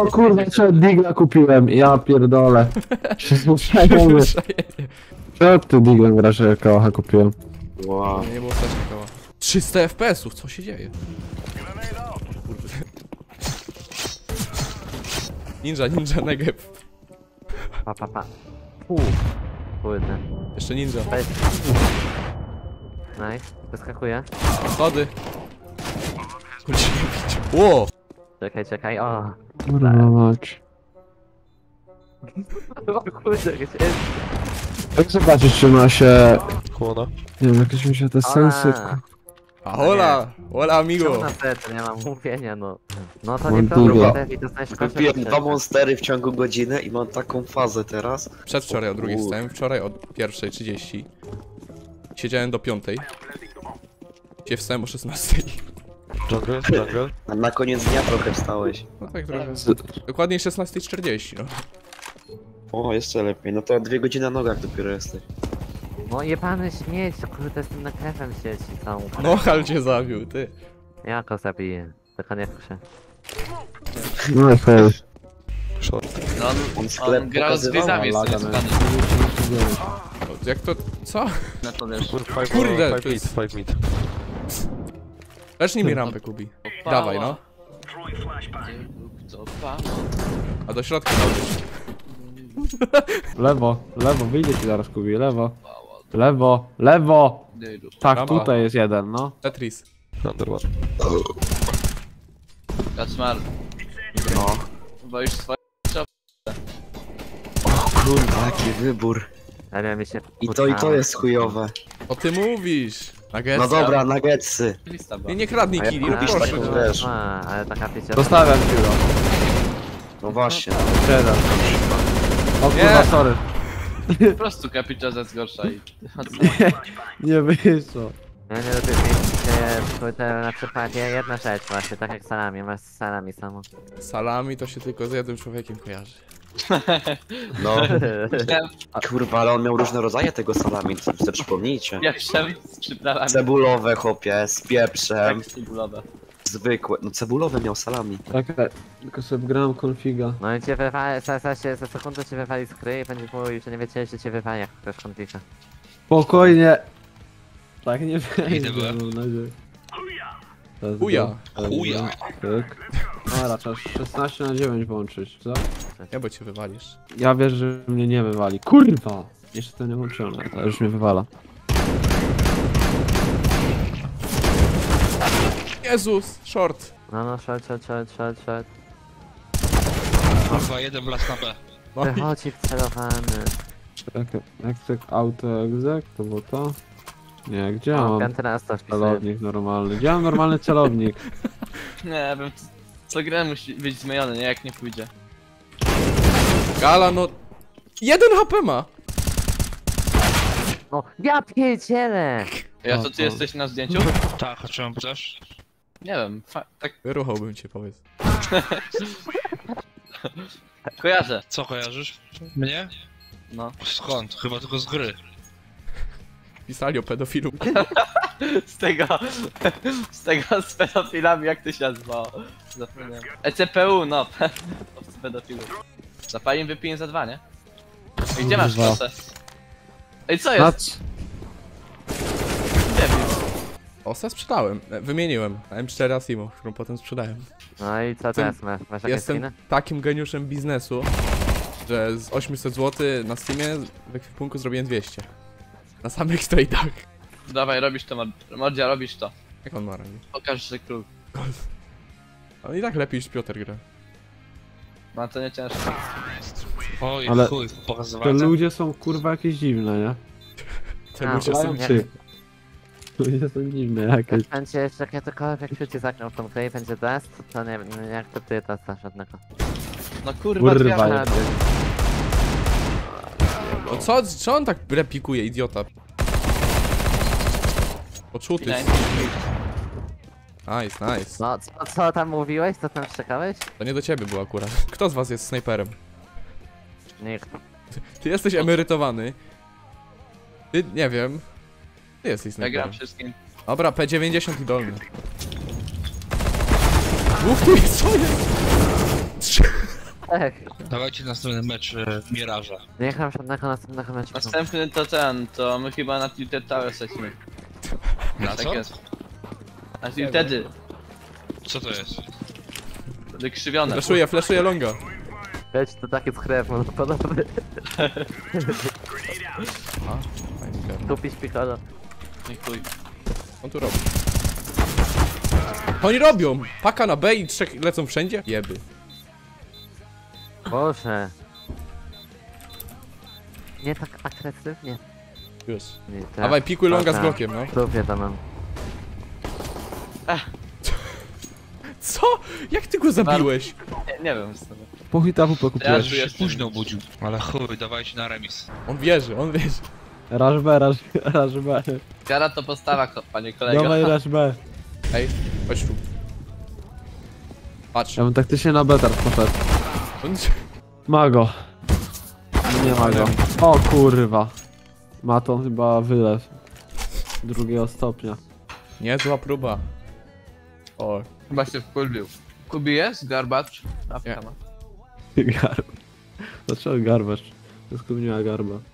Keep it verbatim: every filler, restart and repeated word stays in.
O kurwa, co digla kupiłem, ja pierdolę. Co ty diglem grasz, jak kałacha kupiłem? Wow. Nie, nie było stać na koła. trzysta F P S ów, co się dzieje? Kurde. Ninja, ninja, negev. Pa, pa, pa. Uu. Kurde. Jeszcze ninja. Weź. Nice. Wyskakuje. Schody. Kurde, nie widział. Ło! Czekaj, czekaj, o. Kurwa mać. O kurde, gdzie jest? Jak zobaczyć, czy ma się... Chłona. Nie wiem, jakieś mi się te sensy... A hola! Hola Czemu amigo! na serce nie mam mówienia, no. No to Mam nie problem, dużo. Devi, dostaniesz Wypiłem koszulkę. dwa monstery w ciągu godziny i mam taką fazę teraz. Przedwczoraj o drugiej U. wstałem, wczoraj o pierwszej trzydzieści. Siedziałem do piątej. Dzisiaj wstałem o szesnastej. Jungle, jungle. A na koniec dnia trochę wstałeś. No tak trochę. Dokładniej szesnastej czterdzieści, no. O, jeszcze lepiej. No to dwie godziny na nogach dopiero jesteś. No jebany śmieć, kurde, z tym nakrewem sieci całą. No, Hal cię zabił, ty. Ja go zabiję, tylko nie się. No i fail. Short. No on, On sklep on grał z pokazywał, gwizdami, laga jest na- skany. O, jak to... co? No to wiesz. Kurde, to five mid, jest- five mid. Lecznij mi rampę, Kubi. Dawaj, no. Co pa? A do środka dałbyś. Lewo, lewo, wyjdzie ci zaraz, Kubi, lewo. Lewo, lewo! Tak, Rampa. tutaj jest jeden, no. Tetris. Under one. Kaczmar, No. bo już swoje... Kurwa, jaki wybór. Ale mi się I to i to jest chujowe. O ty mówisz. Nuggets. No dobra, nuggetsy. Lista była. Nie, nie kradnij A jak killi, lubisz proszę. taką, no. wiesz. A, ale taka picia... Zostawiam ci go. No właśnie. Jeden. O kurwa, Nie. sorry. Po prostu Capitaz jest gorsza i... Nie wyszło. Ja nie lubię mieć się, kurde, na przykładzie jedna rzecz właśnie, tak jak salami, masz salami samo. Salami to się tylko z jednym człowiekiem kojarzy. No. Kurwa, ale on miał różne rodzaje tego salami, co sobie przypomnijcie. Pierwszym z przyprawami. Cebulowe, chłopie, z pieprzem. Tak, cebulowe. Zwykłe. No cebulowe miał salami. Czekaj, tylko sobie gram konfiga. No i cię wywali, za, za, za, za sekundę cię wywali z gry i będziesz mówił, że nie wiecie, że cię wywali jak ktoś konfika. Spokojnie. Tak nie będzie, byłem? mam nadzieję. Teraz Chuja. go- teraz Chuja. go- Tak. Dobra, trzeba szesnaście na dziewięć włączyć, co? Nie, bo cię wywalisz. Ja wierzę, że mnie nie wywali. Kurwa! Jeszcze to nie włączyłem, ale już mnie wywala. Jezus, short. No no, short, short, short, short, short. Kurwa, jeden blask na B. No i Wychodzi wcelowany. Czekaj, jak tak auto exec, to było to? Nie, gdzie O, mam piąty raz to wpisuję. celownik normalny? Gdzie mam normalny celownik? Nie wiem, co- co grę musi być zmieniony, nie? Jak nie pójdzie. Gala, no... Jeden H P ma! No, ja pierdzielę! Ja O, to ty to- jesteś na zdjęciu? Tak, a czemu też? Nie wiem, fa- tak Wyruchałbym cię, powiedz. kojarzę. Co kojarzysz? Mnie? No. Skąd? Chyba tylko z gry. Pisali o pedofilu. Z tego, z tego z pedofilami, jak to się nazywało? Zapomniałem. E C P U, no. Z pedofilów. Zapaliłem, wypiję za dwa, nie? I gdzie masz Kurwa. kosę? Ej, co jest? Patrz! Nie wiem. Osę sprzedałem, e, wymieniłem na M cztery Asimo, którą potem sprzedałem. No i co teraz masz? Masz jakieś Jestem skiny? takim geniuszem biznesu, że z osiemset złotych na Steamie w ekwipunku zrobiłem dwieście. Na samych trade'ach. Dawaj, robisz to, Mod- Mordzia, robisz to. Jak on ma robić? Pokaż, że król. On i tak lepiej niż Piotr gra. No to nie ciężko. Oj, Ale- chuj, Te pokazywałem. ludzie są kurwa jakieś dziwne, nie? Te A, ludzie są... ładnie. Ty. Ludzie są dziwne jakieś. Jak będzie jeszcze kiedykolwiek świecie zagrał w tą grę i będzie dust, to nie, nie akceptuję dasta żadnego. No kurwa, Kurwa, dwie- ja- O co? Co on tak repikuje, idiota? Poczuty. Nie, Nice, nice. No, co, co tam mówiłeś? Co tam szczekałeś? To nie do ciebie było akurat. Kto z was jest snajperem? Nikt. Ty jesteś emerytowany. Ty, nie wiem. Ty jesteś Ja snajperem. gram wszystkim. Dobra, P dziewięćdziesiąt i dolny. Uch, ty, co jest? Ech, Dawajcie następny mecz e, Miraża. nie cham żadnego następnego meczu. Następny to ten, to my chyba na Tilted Tower lecimy. Na Tak co? jest. Na Tiltedy. Co to jest? Wykrzywione. Flashuję, flashuję longa. Wiesz, to takie skrew, no podobny. A, fajnie, garba. Kupić picholo. Nie chuj. On tu robi. Oni robią! Paka na B i trzech lecą wszędzie? Jeby. Boże. Nie tak agresywnie. Już. Nie, tak. Dawaj, pikuj longa z Dobra. blokiem, no. W dupie to mam. Co? Jak ty go zabiłeś? Nie, nie wiem z tego. Po hita W P Ja kupiłeś. tu Się jestem. późno budził. Ale chuj, dawajcie na remis. On wierzy, on wierzy. Rush B, rush, rush B. Gara to postawa, ko- panie kolego. Dawaj rush B. Ej, chodź tu. Patrz. Ja bym taktycznie na B teraz poszedł. On... Ma go. Nie ma go. O kurwa. Ma to chyba wylew. Drugiego stopnia. Niezła próba. O, Chyba się wkurwił. Kubi jest? Garbacz? Nie. Apka ma. Garb. Dlaczego garbasz? To jest gówniała garba.